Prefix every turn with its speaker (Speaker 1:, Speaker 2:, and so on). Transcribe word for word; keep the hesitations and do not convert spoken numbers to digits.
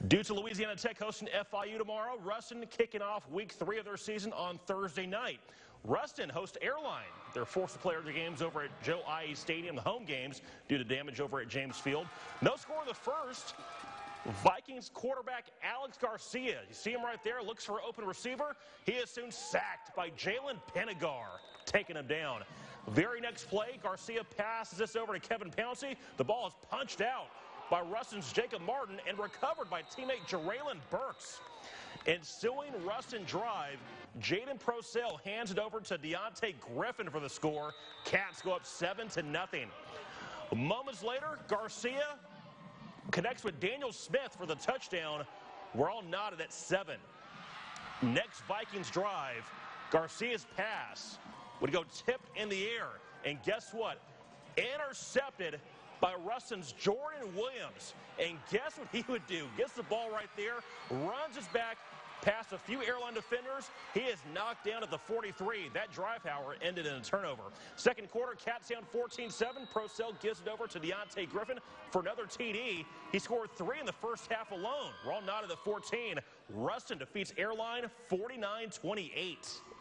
Speaker 1: Due to Louisiana Tech hosting F I U tomorrow, Ruston kicking off week three of their season on Thursday night. Ruston hosts Airline. They're forced to play their games over at Joe I E Stadium, the home games, due to damage over at James Field. No score in the first. Vikings quarterback Alex Garcia, you see him right there, looks for an open receiver. He is soon sacked by Jalen Penegar, taking him down. Very next play, Garcia passes this over to Kevin Pouncey. The ball is punched out by Ruston's Jacob Martin and recovered by teammate Jeraylon Burks. Ensuing Ruston drive, Jaden Procell hands it over to Deontay Griffin for the score. Cats go up seven to nothing. Moments later, Garcia connects with Daniel Smith for the touchdown. We're all knotted at seven. Next Vikings drive, Garcia's pass would go tipped in the air. And guess what? Intercepted by Ruston's Jordan Williams. And guess what he would do? Gets the ball right there, runs his back past a few Airline defenders. He is knocked down at the forty-three. That drive, however, ended in a turnover. Second quarter, Cats down fourteen seven. Procell gives it over to Deontay Griffin for another T D. He scored three in the first half alone. We're all knotted at fourteen. Ruston defeats Airline forty-nine twenty-eight.